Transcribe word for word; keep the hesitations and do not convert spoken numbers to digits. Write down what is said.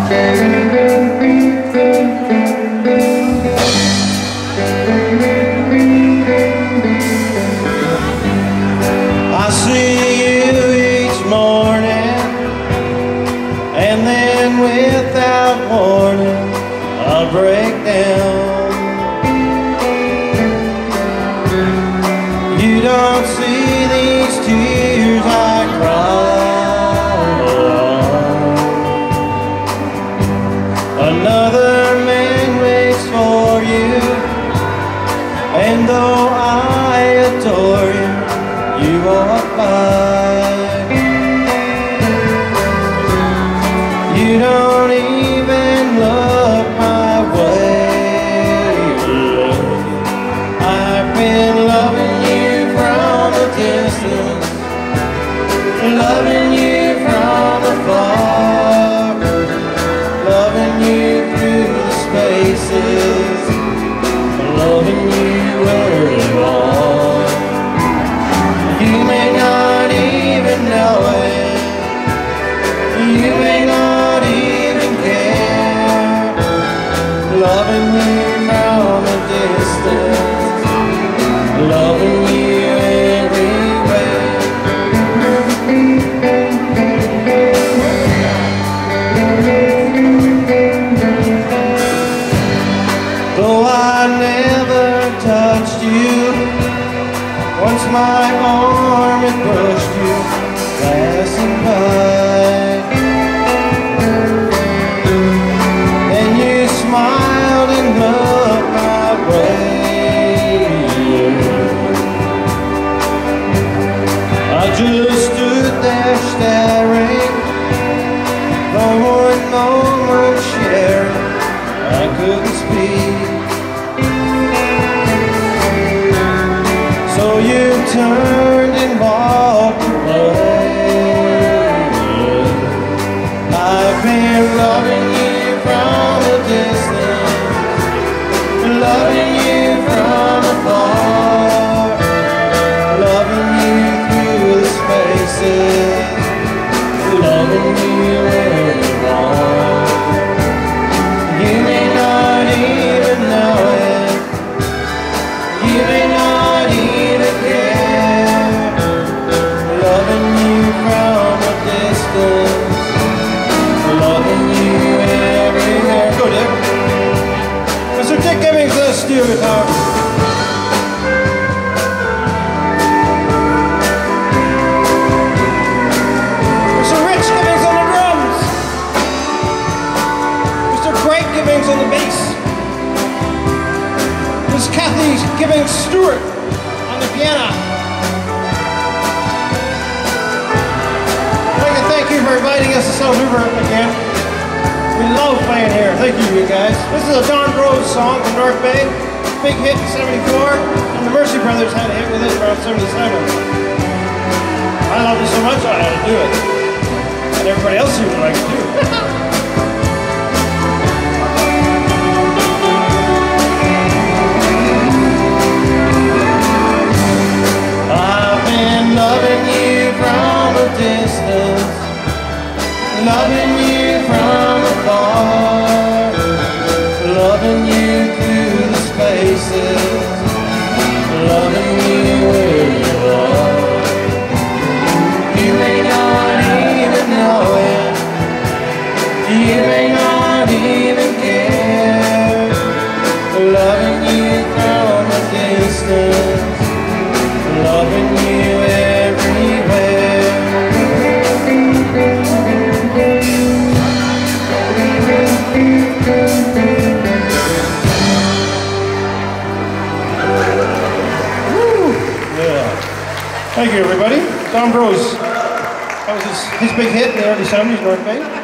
I see you each morning, and then without warning I'll break down. You don't see these tears I cry alone. Another man waits for you, and though I adore you, you walk by. You don't even look my way. I've been loving you from a distance, loving you from afar, loving you through the spaces, loving you where you are. You may not even know it, you may not even care, loving you from a distance, loving you everywhere. Though I never touched you, once my arm had brushed you, passing by. Then you smiled and looked my way. I just stood there staring, for one moment sharing, I couldn't speak. So you turned and walked away. I've been loving you from a distance, loving you from afar, loving you through the spaces, loving you where you are. You may not even know it, you may not even care, loving you from a distance, loving you everywhere. Go, Dick. Mister Dick Gibbings on the steel guitar. Mister Rich Gibbings on the drums. Mister Craig Gibbings on the bass. Miss Kathy Gibbings Stewart on the piano. I'd like to thank you for inviting us to South River again. We love playing here. Thank you, you guys. This is a Don Rose song from North Bay. Big hit in seventy-four. And the Mercy Brothers had a hit with it around seventy-seven. I loved it so much I had to do it. And everybody else seemed to like it too. Loving you from a distance, loving you from afar, loving you through the spaces, loving you where you are. You may not even know it, you may not even care, loving you from a distance, loving you everywhere. Woo! Yeah. Thank you, everybody. Don Rose. That was his, his big hit in the early seventies, North Bay.